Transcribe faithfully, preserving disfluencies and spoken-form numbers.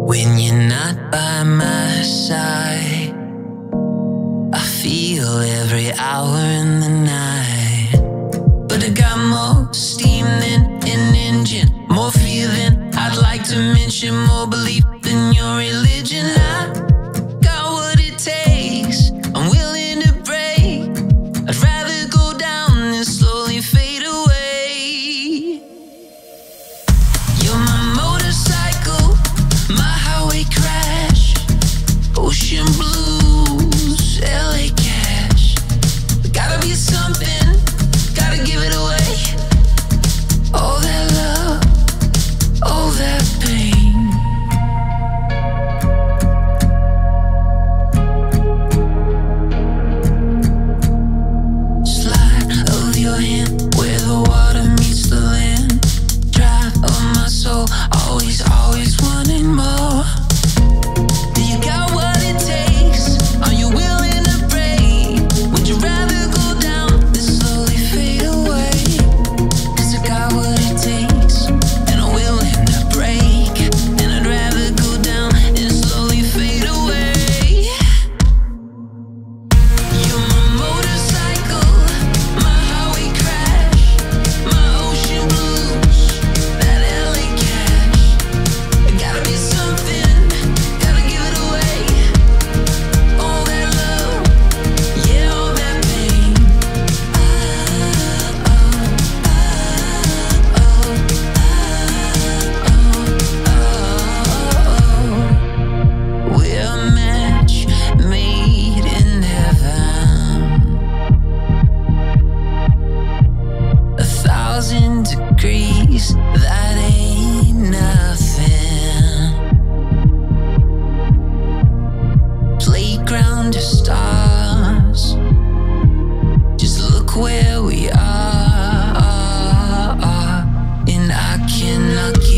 When you're not by my side, I feel every hour in the night. But I got more steam than an engine, more fear than I'd like to mention, more belief than your religion. I got what it takes, I'm willing to break. I'd rather go down than slowly fade away. You're my motorcycle, my highway crash, ocean blues, L A cash. Gotta be something, gotta give it away. All that love, all that pain. Slide of your hand where the water meets the land. Drive of my soul, always, always wanting more. You got what it takes, are you willing to break? Would you rather go down than slowly fade away? Cause I got what it takes, and I'm willing to break. And I'd rather go down and slowly fade away. You're my motorcycle, my highway crash, my ocean blues, that L A cash. Gotta be something, gotta give it away. All that love, yeah, all that pain. Oh, oh, oh, oh, oh, oh. We're a match made in heaven. A thousand degrees, that ain't nothing. Playground of stars, just look where we are. And I cannot keep